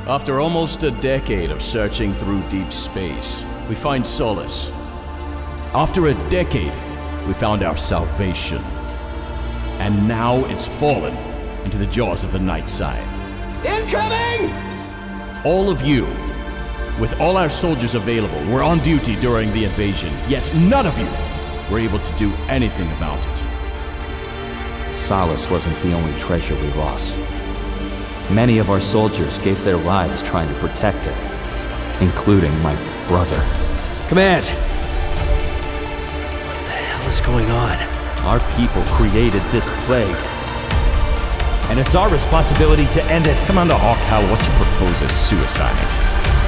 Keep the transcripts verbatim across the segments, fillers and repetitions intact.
After almost a decade of searching through deep space, we find solace. After a decade, we found our salvation. And now it's fallen into the jaws of the Nightsithe. Incoming! All of you, with all our soldiers available, were on duty during the invasion, yet none of you were able to do anything about it. Solace wasn't the only treasure we lost. Many of our soldiers gave their lives trying to protect it, including my brother. Command! What the hell is going on? Our people created this plague, and it's our responsibility to end it. Commander Aukal, what you propose is suicide.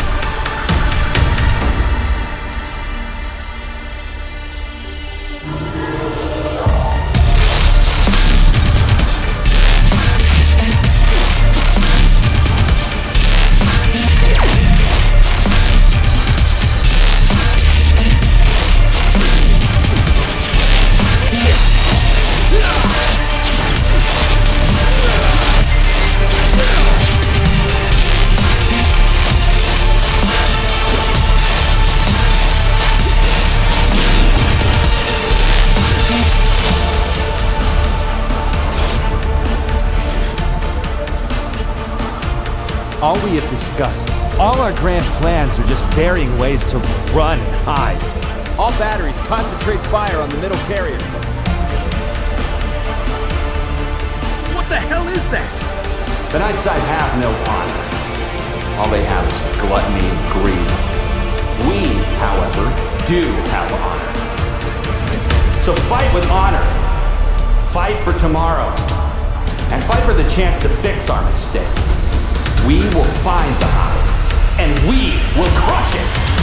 All we have discussed, all our grand plans are just varying ways to run and hide. All batteries, concentrate fire on the middle carrier. What the hell is that? The Nightsithe have no honor. All they have is gluttony and greed. We, however, do have honor. So fight with honor. Fight for tomorrow. And fight for the chance to fix our mistake. We will find the hive, and we will crush it!